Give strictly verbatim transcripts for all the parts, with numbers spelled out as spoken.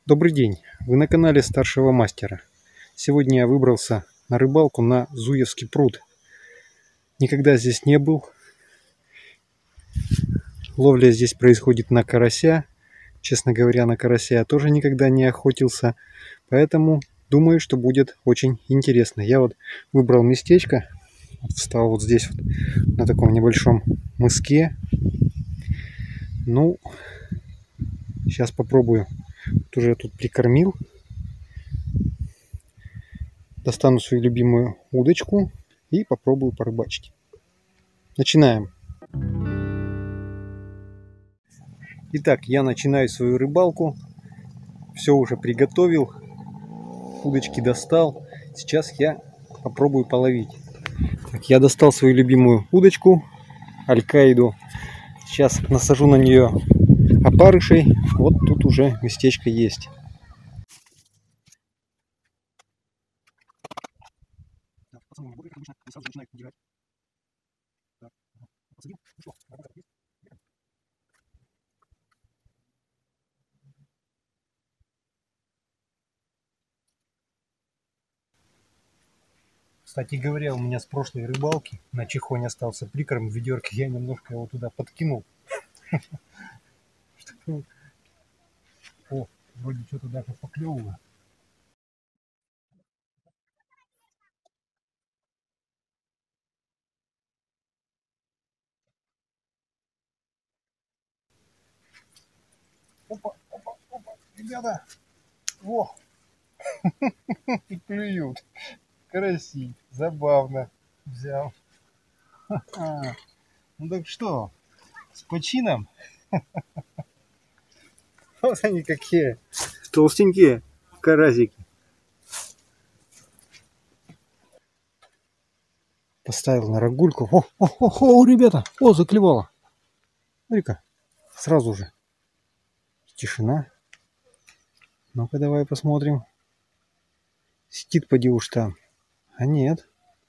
Добрый день, вы на канале Старшего Мастера. Сегодня я выбрался на рыбалку на Зуевский пруд. Никогда здесь не был. Ловля здесь происходит на карася. Честно говоря, на карася я тоже никогда не охотился. Поэтому думаю, что будет очень интересно. Я вот выбрал местечко. Встал вот здесь вот на таком небольшом мыске. Ну, сейчас попробую. Вот уже тут прикормил. Достану свою любимую удочку и попробую порыбачить. Начинаем. Итак, я начинаю свою рыбалку. Все уже приготовил. Удочки достал. Сейчас я попробую половить. Так, я достал свою любимую удочку, алькаиду. Сейчас насажу на нее опарышей. Вот тут уже местечко есть. Кстати говоря, у меня с прошлой рыбалки на Чихоне остался прикорм в ведерке. Я немножко его туда подкинул. О, вроде что-то даже поклевывало. Опа, опа, опа, ребята! Во! Клюют. Караси. Забавно. Взял. Ха-ха. Ну так что, с почином? Вот они какие толстенькие карасики. Поставил на рогульку. О, о, о, о, ребята, о, заклевало. Смотри-ка, сразу же. Тишина. Ну-ка, давай посмотрим. Сидит поди уж там. А нет.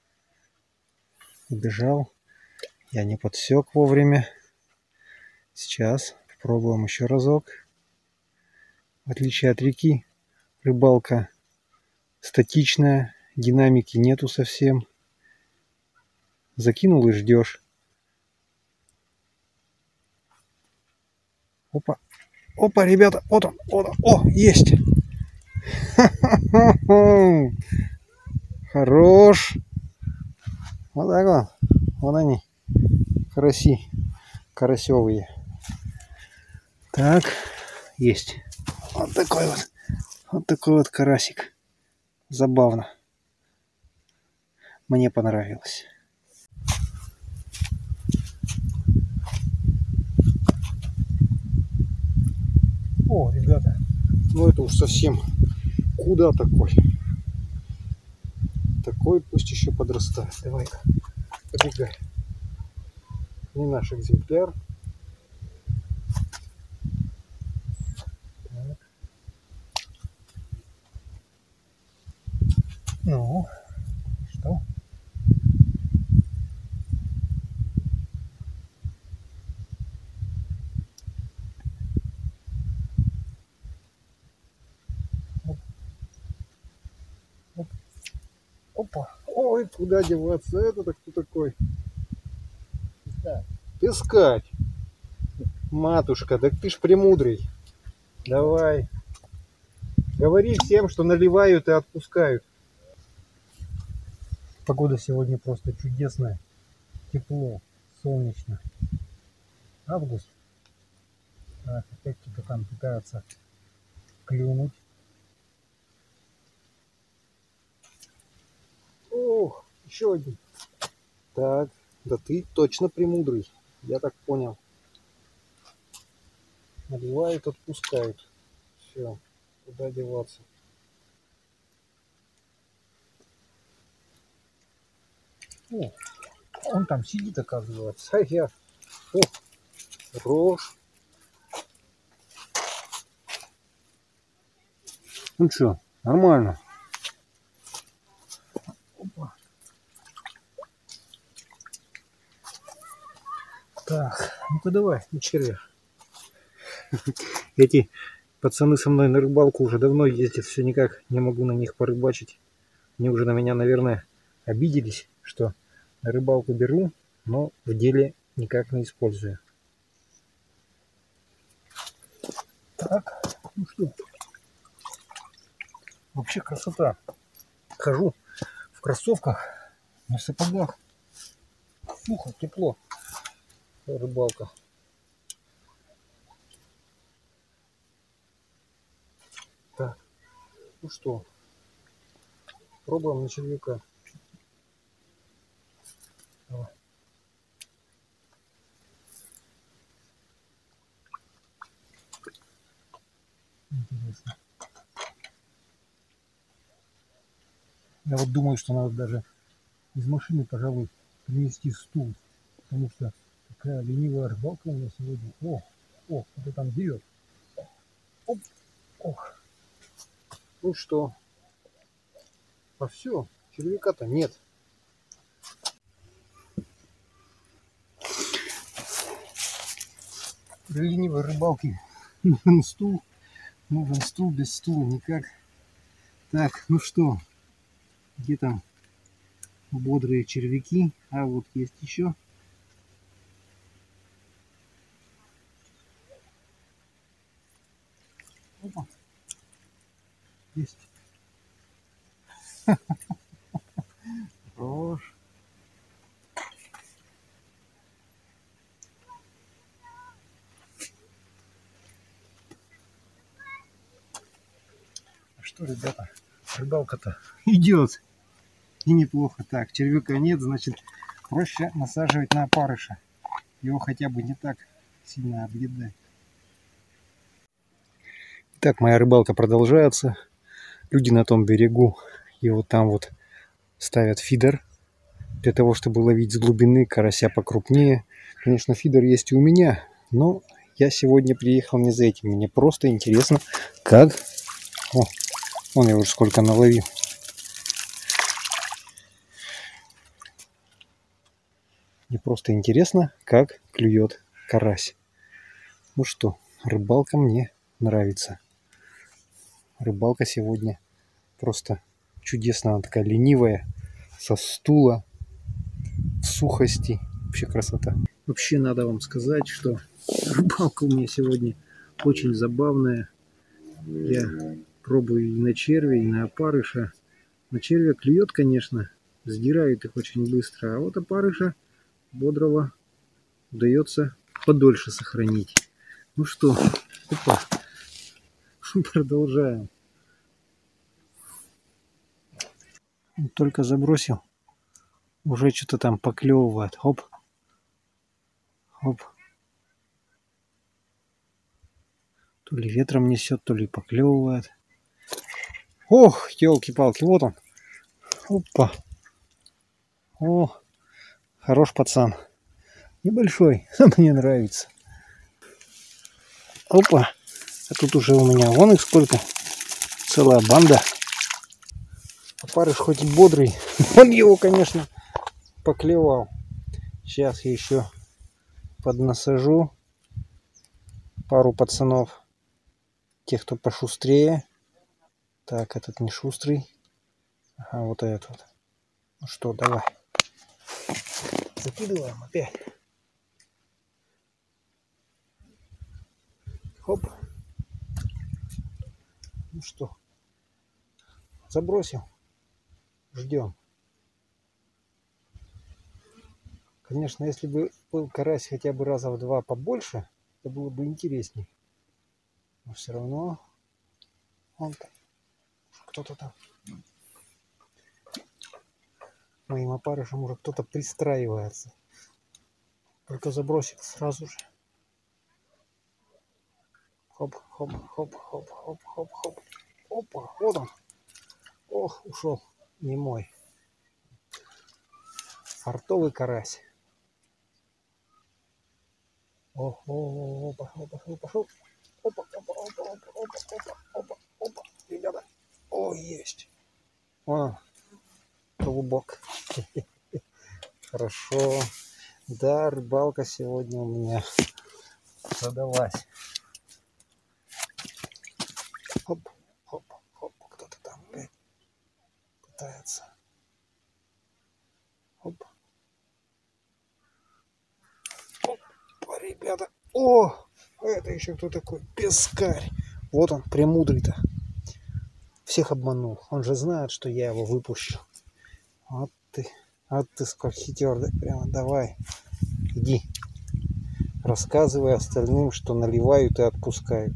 Убежал. Я не подсек вовремя. Сейчас попробуем еще разок. В отличие от реки, рыбалка статичная, динамики нету совсем. Закинул и ждешь. Опа, опа, ребята, вот он, вот он, о, есть. Хорош. Вот так вот. Вот они, караси, карасевые. Так, есть. Вот такой вот, вот такой вот карасик. Забавно. Мне понравилось. О, ребята, ну это уж совсем куда такой? Такой пусть еще подрастает. Давай-ка, побегай. Не наш экземпляр. Так. Ну, что? Опа. Ой, куда деваться? Это-то кто такой? Пескать. Пескать. Матушка, так ты ж премудрый. Давай. Говори всем, что наливают и отпускают. Погода сегодня просто чудесная. Тепло, солнечно. Август. Так, опять кто-то там пытается клюнуть. Ох, еще один. Так, да ты точно премудрый. Я так понял. Наливают, отпускают. Все, куда деваться. О, он там сидит, оказывается. А я... О, рожь. Ну что, нормально. Опа. Так, ну-ка давай, на червях. Эти Пацаны со мной на рыбалку уже давно ездят, все никак не могу на них порыбачить. Они уже на меня, наверное, обиделись, что на рыбалку беру, но в деле никак не использую. Так, ну что, вообще красота. Хожу в кроссовках, на сапогах. Сухо, тепло. Рыбалка. Так, ну что, пробуем на червяка. Давай. Интересно. Я вот думаю, что надо даже из машины, пожалуй, принести стул, потому что такая ленивая рыбалка у меня сегодня. О, о, кто там бьет. Оп, ох. Ну что, а все, червяка-то нет. При ленивой рыбалке нужен стул, нужен стул, без стула никак. Так, ну что, где там бодрые червяки? А вот есть еще. Опа. Есть. Хорош. Что, ребята, рыбалка-то идет. И неплохо. Так, червяка нет, значит, проще насаживать на опарыша. Его хотя бы не так сильно объедать. Так, моя рыбалка продолжается. Люди на том берегу и вот там вот ставят фидер для того, чтобы ловить с глубины карася покрупнее. Конечно, фидер есть и у меня, но я сегодня приехал не за этим. Мне просто интересно, как... О, вон я уже сколько наловил. Мне просто интересно, как клюет карась. Ну что, рыбалка мне нравится. Рыбалка сегодня просто чудесная. Она такая ленивая, со стула, в сухости. Вообще красота. Вообще надо вам сказать, что рыбалка у меня сегодня очень забавная. Я пробую и на червя, и на опарыша. На червя клюет, конечно, сдирает их очень быстро. А вот опарыша бодрого удается подольше сохранить. Ну что, опа, продолжаем. Только забросил, уже что-то там поклевывает. Хоп, хоп. То ли ветром несет, то ли поклевывает. Ох, елки-палки, вот он. Опа. О, хорош пацан. Небольшой, мне нравится. Опа. А тут уже у меня вон их сколько. Целая банда. Опарыш хоть и бодрый. Он его, конечно, поклевал. Сейчас я еще поднасажу пару пацанов. Тех, кто пошустрее. Так, этот не шустрый. Ага, вот этот. Ну что, давай. Закидываем опять. Хоп. Ну что, забросил. Ждем. Конечно, если бы был карась хотя бы раза в два побольше, это было бы интересней. Но все равно он там, кто-то там. Моим опарышем уже кто-то пристраивается. Только забросил сразу же. Хоп, хоп, хоп, хоп, хоп, хоп, хоп. Опа, вот он. Ох, ушел. Не мой. Фартовый карась. О, о, опа, опа, опа, пошел. Опа, опа, опа, опа, опа, опа, опа, опа, ребята. О, есть. О, голубок. Хорошо. Да, рыбалка сегодня у меня задалась. Оп, оп, оп, кто-то там опять пытается. Оп. Опа, ребята. О, это еще кто такой? Пескарь. Вот он, премудрый-то. Всех обманул. Он же знает, что я его выпущу. Вот ты, вот ты сколько хитер, да? Прямо давай, иди. Рассказывай остальным, что наливают и отпускают.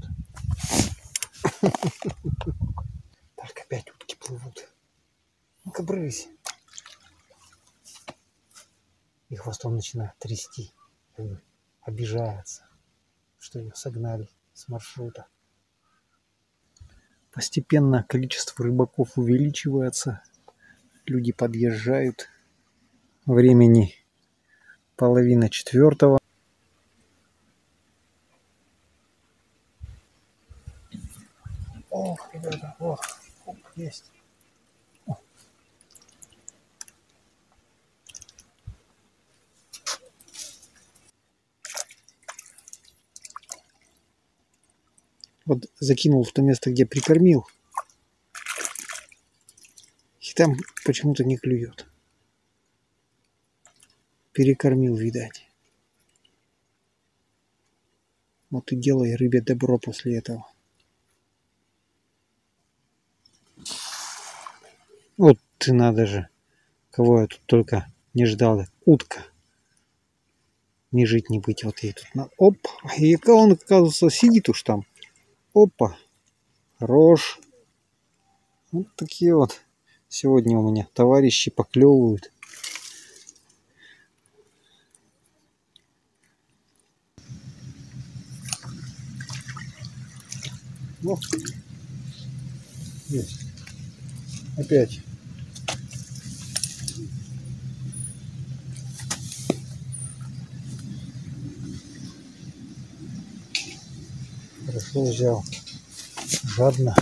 Так, опять утки плывут. Ну-ка, брысь. И хвостом начинает трясти. Обижается, что ее согнали с маршрута. Постепенно количество рыбаков увеличивается. Люди подъезжают. Времени половина четвертого. Ох, ребята, ох, оп, есть. О. Вот закинул в то место, где прикормил. И там почему-то не клюет. Перекормил, видать. Вот и делай рыбе добро после этого. Вот ты надо же. Кого я тут только не ждал. Утка. Не жить, не быть. Вот ей тут надо. Оп. И он, оказывается, сидит уж там. Опа. Хорош. Вот такие вот. Сегодня у меня товарищи поклевывают. Ну, есть. Опять. Хорошо взял. Жадно.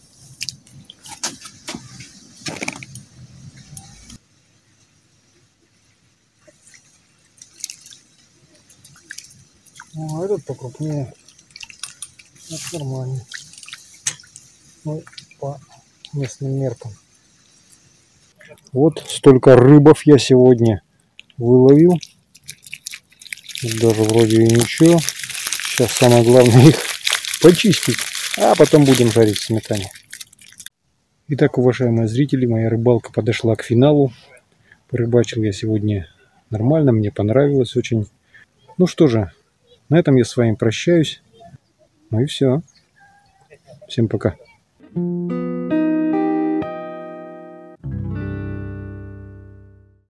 Ну, а этот покрупнее. Это нормально. Ну, по местным меркам. Вот столько рыбов я сегодня выловил. Даже вроде и ничего. Сейчас самое главное их почистить. А потом будем жарить в сметане. Итак, уважаемые зрители, моя рыбалка подошла к финалу. Порыбачил я сегодня нормально. Мне понравилось очень. Ну что же, на этом я с вами прощаюсь. Ну и все. Всем пока.